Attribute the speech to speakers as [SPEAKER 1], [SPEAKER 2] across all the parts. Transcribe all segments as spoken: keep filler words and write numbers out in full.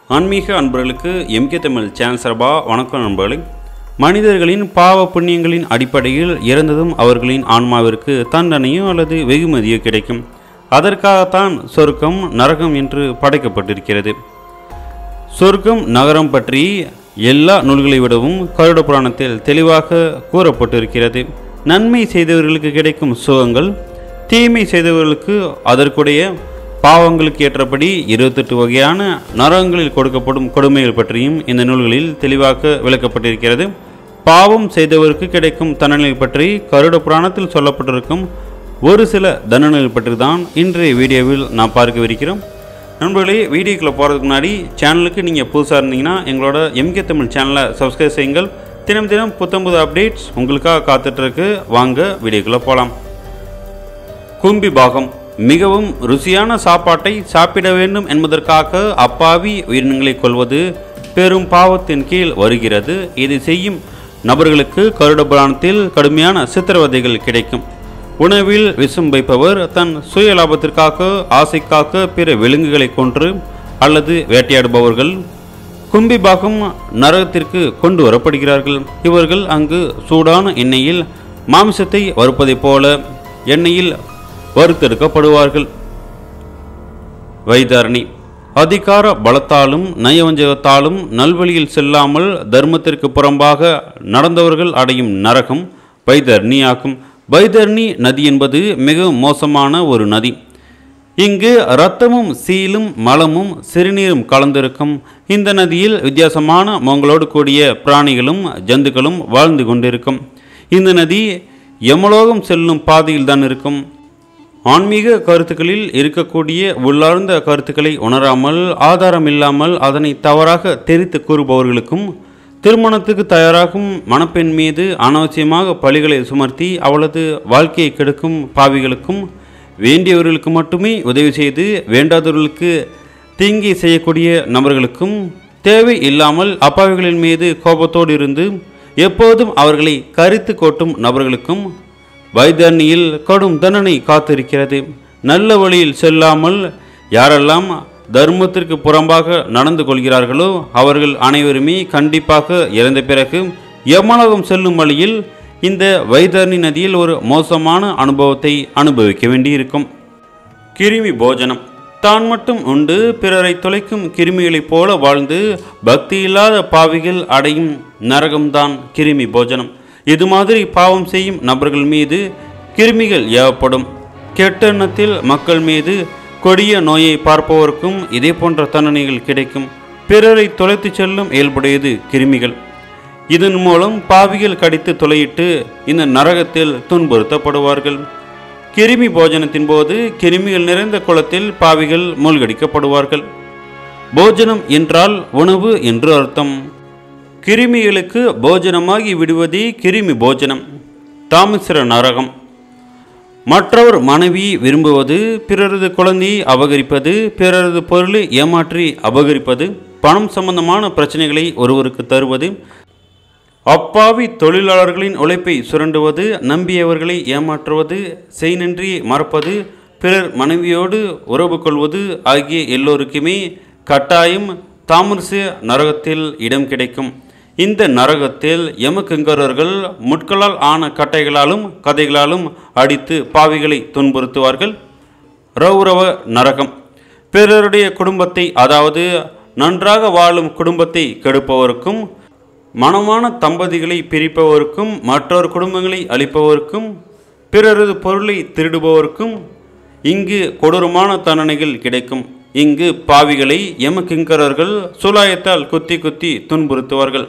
[SPEAKER 1] ஆன்மீக அன்பர்களுக்கு MK Tamil channel சார்பாக வணக்கம் நண்பர்களே. மனிதர்களின் பாவ புண்ணியங்களின் அடிப்படையில் இறந்ததும் அவர்களின் ஆன்மாவிற்கு தண்டனையோ அல்லது வெகுமதியோ கிடைக்கும். அதற்காகத்தான் சொர்க்கம் நரகம் என்று படைக்கப்பட்டிருக்கிறது. சொர்க்கம் நகரம் பற்றி எல்லா நூல்களை விடவும் கருட புராணத்தில் தெளிவாக கூறப்பட்டிருக்கிறது. நன்மை செய்தவர்களுக்கு கிடைக்கும் சுகங்கள், தீமை செய்தவர்களுக்கு அதற்குடைய பாவங்களுக்கு ஏற்றபடி இருபத்தெட்டு வகையான நரகங்களில் கொடுக்கப்படும் கொடுமைகள் பற்றியும் இந்த நூல்களில் தெளிவாக விளக்கப்பட்டிருக்கிறது. பாவம் செய்தவருக்கு கிடைக்கும் தண்டனை பற்றி கருட புராணத்தில் சொல்லப்பட்டிருக்கும் ஒரு சில தண்டனைகள் பற்றி தான் இன்றைய வீடியோவில் நாம் பார்க்கவிருக்கிறோம். நண்பர்களே, வீடியோக்குள்ளே போகிறதுக்கு முன்னாடி சேனலுக்கு நீங்கள் புதுசாக இருந்தீங்கன்னா எங்களோட எம்கே தமிழ் சேனலை சப்ஸ்கிரைப் செய்யுங்கள். தினம் தினம் புத்தம்புது அப்டேட்ஸ் உங்களுக்காக காத்துட்ருக்கு. வாங்க வீடியோக்குள்ளே போகலாம். கும்பி பாகம். மிகவும் ருசியான சாப்பாட்டை சாப்பிட வேண்டும் என்பதற்காக அப்பாவி உயிரினங்களை கொல்வது பெரும் பாவத்தின் கீழ் வருகிறது. இதை செய்யும் நபர்களுக்கு கருட புராணத்தில் கடுமையான சித்திரவதைகள் கிடைக்கும். உணவில் விஷம் வைப்பவர் தன் சுய லாபத்திற்காக ஆசைக்காக பிற விலங்குகளை கொன்று அல்லது வேட்டையாடுபவர்கள் கும்பி பாகம் நரகத்திற்கு கொண்டு வரப்படுகிறார்கள். இவர்கள் அங்கு சூடான எண்ணெயில் மாமிசத்தை வறுப்பதைப் போல எண்ணெயில் வறுத்தெடுக்கப்படுவார்கள். வைதரணி. அதிகார பலத்தாலும் நயவஞ்சகத்தாலும் நல்வழியில் செல்லாமல் தர்மத்திற்கு புறம்பாக நடந்தவர்கள் அடையும் நரகம் வைதர்ணி ஆகும். வைதர்ணி நதி என்பது மிக மோசமான ஒரு நதி. இங்கு இரத்தமும் சீலும் மலமும் சிறுநீரும் கலந்திருக்கும். இந்த நதியில் வித்தியாசமான முகங்களோடு கூடிய பிராணிகளும் ஜந்துக்களும் வாழ்ந்து கொண்டிருக்கும். இந்த நதி யமலோகம் செல்லும் பாதையில் தான் இருக்கும். ஆன்மீக கருத்துக்களில் இருக்கக்கூடிய உள்ளார்ந்த கருத்துக்களை உணராமல் ஆதாரம் இல்லாமல் அதனை தவறாக தெரித்து கூறுபவர்களுக்கும், திருமணத்துக்கு தயாராகும் மணப்பெண் மீது அனாவசியமாக பழிகளை சுமர்த்தி அவளது வாழ்க்கையை கெடுக்கும் பாவிகளுக்கும், வேண்டியவர்களுக்கு மட்டுமே உதவி செய்து வேண்டாதவர்களுக்கு தீங்கி செய்யக்கூடிய நபர்களுக்கும், தேவை இல்லாமல் அப்பாவிகளின் மீது கோபத்தோடு இருந்து எப்போதும் அவர்களை கரித்து கொட்டும் நபர்களுக்கும் வைதர்ணியில் கடும் தண்டனை காத்திருக்கிறது. நல்ல வழியில் செல்லாமல் யாரெல்லாம் தர்மத்திற்கு புறம்பாக நடந்து கொள்கிறார்களோ அவர்கள் அனைவருமே கண்டிப்பாக இறந்த பிறகு யமலோகம் செல்லும் வழியில் இந்த வைதர்ணி நதியில் ஒரு மோசமான அனுபவத்தை அனுபவிக்க வேண்டியிருக்கும். கிருமி போஜனம். தான் மட்டும் உண்டு பிறரை தொலைக்கும் கிருமிகளைப் போல வாழ்ந்து பக்தி இல்லாத பாவிகள் அடையும் நரகம்தான் கிருமி போஜனம். இது மாதிரி பாவம் செய்யும் நபர்கள் மீது கிருமிகள் ஏவப்படும். கெட்ட எண்ணத்தில் மக்கள் மீது கொடிய நோயை பார்ப்பவருக்கும் இதே போன்ற தண்டனைகள் கிடைக்கும். பிறரை தொலைத்து செல்லும் இயல்புடையது கிருமிகள். இதன் மூலம் பாவிகள் கடித்து தொலையிட்டு இந்த நரகத்தில் துன்புறுத்தப்படுவார்கள். கிருமி போஜனத்தின் போது கிருமிகள் நிறைந்த குளத்தில் பாவிகள் மூழ்கடிக்கப்படுவார்கள். போஜனம் என்றால் உணவு என்று அர்த்தம். கிருமிகளுக்கு போஜனமாகி விடுவதே கிருமி போஜனம். தாமிசிர நரகம். மற்றவர் மனைவியை விரும்புவது, பிறரது குழந்தையை அபகரிப்பது, பிறரது பொருளை ஏமாற்றி அபகரிப்பது, பணம் சம்பந்தமான பிரச்சனைகளை ஒருவருக்கு தருவது, அப்பாவி தொழிலாளர்களின் உழைப்பை சுரண்டுவது, நம்பியவர்களை ஏமாற்றுவது, செய்நன்றியை மறப்பது, பிறர் மனைவியோடு உறவு கொள்வது ஆகிய எல்லோருக்குமே கட்டாயம் தாமிரச நரகத்தில் இடம் கிடைக்கும். இந்த நரகத்தில் யமகிங்கரர்கள் முட்களால் ஆன கட்டைகளாலும் கதைகளாலும் அடித்து பாவிகளை துன்புறுத்துவார்கள். ரௌரவ நரகம். பிறருடைய குடும்பத்தை, அதாவது நன்றாக வாழும் குடும்பத்தை கெடுப்பவருக்கும், மனமான தம்பதிகளை பிரிப்பவருக்கும், மற்றொரு குடும்பங்களை அழிப்பவருக்கும், பிறரது பொருளை திருடுபவருக்கும் இங்கு கொடூரமான தண்டனைகள் கிடைக்கும். இங்கு பாவிகளை யமகிங்கரர்கள் சுலாயத்தால் குத்தி குத்தி துன்புறுத்துவார்கள்.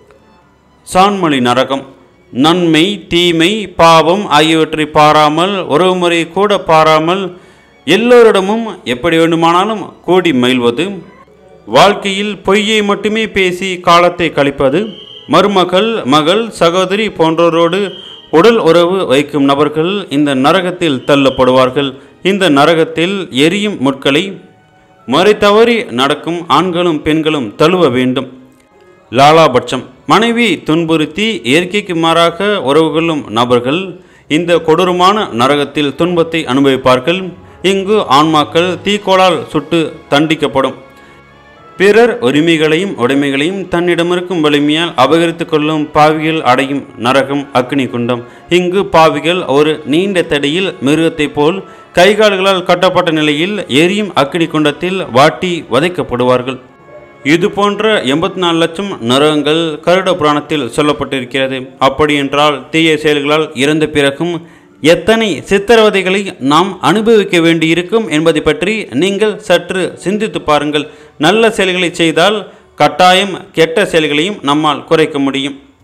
[SPEAKER 1] சான்மொழி நரகம். நன்மை தீமை பாவம் ஆகியவற்றை பாராமல், உறவுமுறையை கூட பாராமல் எல்லோரிடமும் எப்படி வேண்டுமானாலும் கூடி மகிழ்வது, வாழ்க்கையில் பொய்யை மட்டுமே பேசி காலத்தை கழிப்பது, மருமகள் மகள் சகோதரி போன்றோரோடு உடல் உறவு வைக்கும் நபர்கள் இந்த நரகத்தில் தள்ளப்படுவார்கள். இந்த நரகத்தில் எரியும் முட்களை மறை தவறி நடக்கும் ஆண்களும் பெண்களும் தழுவ வேண்டும். லாலாபட்சம். மனைவி துன்புறுத்தி இயற்கைக்கு மாறாக உறவு கொள்ளும் நபர்கள் இந்த கொடூரமான நரகத்தில் துன்பத்தை அனுபவிப்பார்கள். இங்கு ஆன்மாக்கள் தீக்கோளால் சுட்டு தண்டிக்கப்படும். பிறர் உரிமைகளையும் உடைமைகளையும் தன்னிடமிருக்கும் வலிமையால் அபகரித்து கொள்ளும் பாவிகள் அடையும் நரகம் அக்னி குண்டம். இங்கு பாவிகள் ஒரு நீண்ட தடியில் மிருகத்தைப் போல் கைகால்களால் கட்டப்பட்ட நிலையில் எரியும் அக்னி குண்டத்தில் வாட்டி வதைக்கப்படுவார்கள். இது போன்ற எண்பத்தி நாலு லட்சம் நரகங்கள் கருட புராணத்தில் சொல்லப்பட்டிருக்கிறது. அப்படியென்றால் தீய செயல்களால் இறந்த பிறகும் எத்தனை சித்திரவதைகளை நாம் அனுபவிக்க வேண்டியிருக்கும் என்பதை பற்றி நீங்கள் சற்று சிந்தித்து பாருங்கள். நல்ல செயல்களை செய்தால் கட்டாயம் கெட்ட செயல்களையும் நம்மால் குறைக்க முடியும்.